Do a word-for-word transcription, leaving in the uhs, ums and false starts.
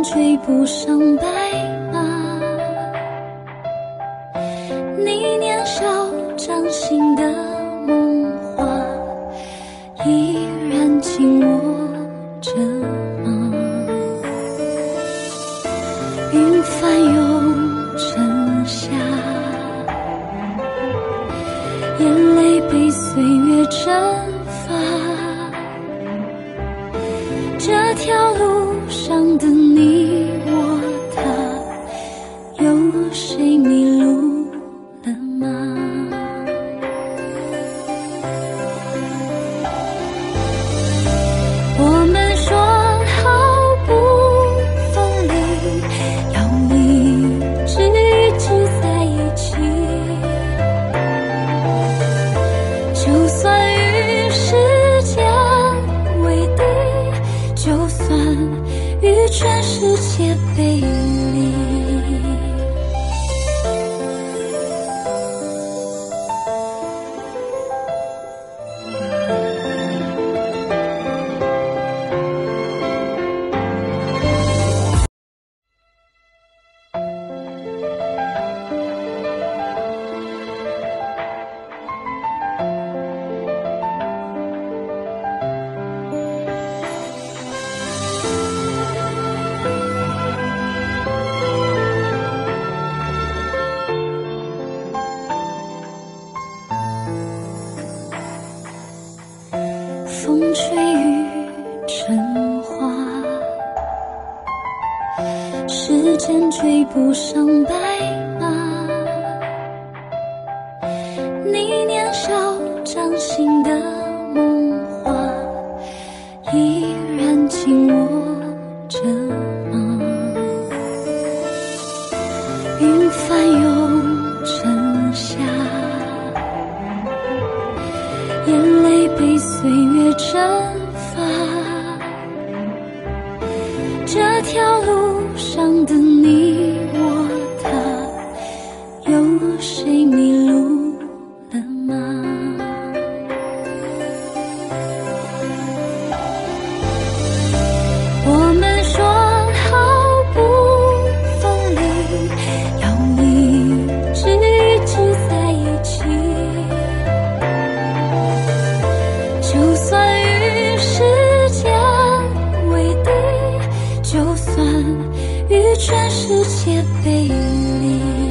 追不上白马，你年少掌心的梦话，依然紧握着吗？云翻涌成夏，眼泪被岁月蒸发，这条路上的你我他，有谁迷路了吗？我们说好不分离，要一直一直在一起，就算与时间为敌，就算与全世界背离。风吹雨成花，时间追不上白马，你年少掌心的梦话，依然紧握着吗？云翻涌成夏，眼泪被岁月蒸发，这条路上的你我他，有谁迷路了吗？我们说好不分离，要一直一直在一起，就算与时间为敌，就算与全世界背离。